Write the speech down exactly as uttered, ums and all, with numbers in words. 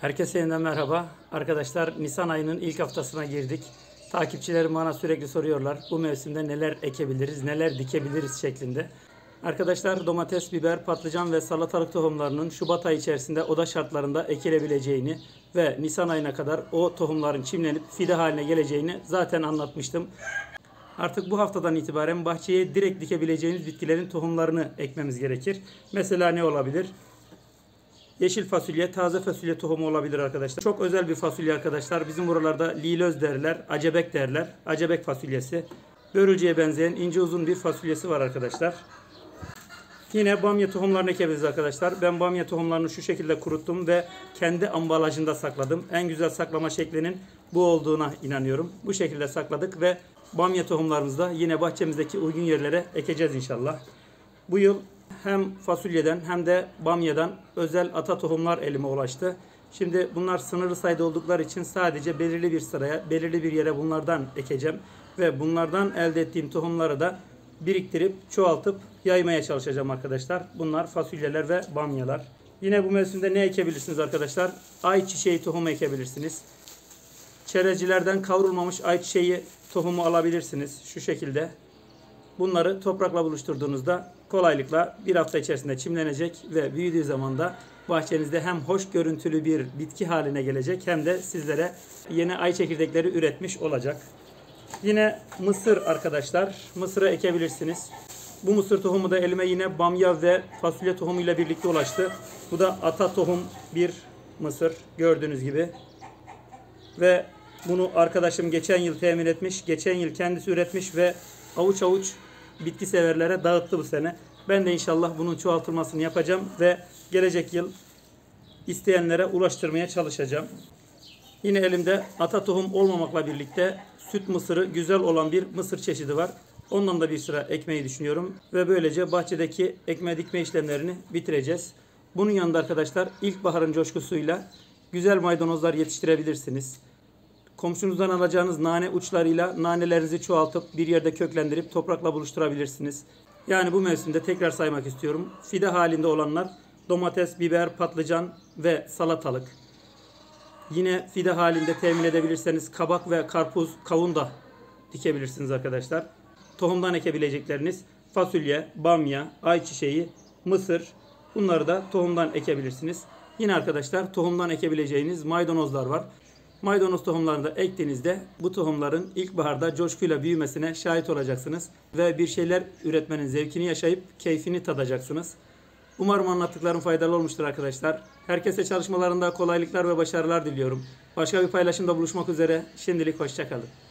Herkese yeniden merhaba. Arkadaşlar, Nisan ayının ilk haftasına girdik. Takipçilerim bana sürekli soruyorlar. Bu mevsimde neler ekebiliriz, neler dikebiliriz şeklinde. Arkadaşlar, domates, biber, patlıcan ve salatalık tohumlarının Şubat ayı içerisinde oda şartlarında ekilebileceğini ve Nisan ayına kadar o tohumların çimlenip fide haline geleceğini zaten anlatmıştım. Artık bu haftadan itibaren bahçeye direkt dikebileceğiniz bitkilerin tohumlarını ekmemiz gerekir. Mesela ne olabilir? Yeşil fasulye, taze fasulye tohumu olabilir arkadaşlar. Çok özel bir fasulye arkadaşlar. Bizim buralarda lilöz derler, acebek derler. Acebek fasulyesi. Börülceye benzeyen ince uzun bir fasulyesi var arkadaşlar. Yine bamya tohumlarını ekebiliriz arkadaşlar. Ben bamya tohumlarını şu şekilde kuruttum ve kendi ambalajında sakladım. En güzel saklama şeklinin bu olduğuna inanıyorum. Bu şekilde sakladık ve bamya tohumlarımızı da yine bahçemizdeki uygun yerlere ekeceğiz inşallah. Bu yıl hem fasulyeden hem de bamyadan özel ata tohumlar elime ulaştı. Şimdi bunlar sınırlı sayıda oldukları için sadece belirli bir sıraya, belirli bir yere bunlardan ekeceğim. Ve bunlardan elde ettiğim tohumları da biriktirip, çoğaltıp yaymaya çalışacağım arkadaşlar. Bunlar fasulyeler ve bamyalar. Yine bu mevsimde ne ekebilirsiniz arkadaşlar? Ayçiçeği tohumu ekebilirsiniz. Çerezcilerden kavrulmamış ayçiçeği tohumu alabilirsiniz. Şu şekilde. Bunları toprakla buluşturduğunuzda kolaylıkla bir hafta içerisinde çimlenecek ve büyüdüğü zaman da bahçenizde hem hoş görüntülü bir bitki haline gelecek hem de sizlere yeni ay çekirdekleri üretmiş olacak. Yine mısır arkadaşlar. Mısırı ekebilirsiniz. Bu mısır tohumu da elime yine bamya ve fasulye tohumu ile birlikte ulaştı. Bu da ata tohum bir mısır gördüğünüz gibi. Ve bunu arkadaşım geçen yıl temin etmiş. Geçen yıl kendisi üretmiş ve avuç avuç bitki severlere dağıttı bu sene. Ben de inşallah bunun çoğaltılmasını yapacağım ve gelecek yıl isteyenlere ulaştırmaya çalışacağım. Yine elimde ata tohum olmamakla birlikte süt mısırı güzel olan bir mısır çeşidi var. Ondan da bir sıra ekmeyi düşünüyorum ve böylece bahçedeki ekme dikme işlemlerini bitireceğiz. Bunun yanında arkadaşlar ilkbaharın coşkusuyla güzel maydanozlar yetiştirebilirsiniz. Komşunuzdan alacağınız nane uçlarıyla nanelerinizi çoğaltıp bir yerde köklendirip toprakla buluşturabilirsiniz. Yani bu mevsimde tekrar saymak istiyorum. Fide halinde olanlar domates, biber, patlıcan ve salatalık. Yine fide halinde temin edebilirseniz kabak ve karpuz, kavun da dikebilirsiniz arkadaşlar. Tohumdan ekebilecekleriniz fasulye, bamya, ayçiçeği, mısır, bunları da tohumdan ekebilirsiniz. Yine arkadaşlar tohumdan ekebileceğiniz maydanozlar var. Maydanoz tohumlarını da ektiğinizde bu tohumların ilkbaharda coşkuyla büyümesine şahit olacaksınız. Ve bir şeyler üretmenin zevkini yaşayıp keyfini tadacaksınız. Umarım anlattıklarım faydalı olmuştur arkadaşlar. Herkese çalışmalarında kolaylıklar ve başarılar diliyorum. Başka bir paylaşımda buluşmak üzere. Şimdilik hoşça kalın.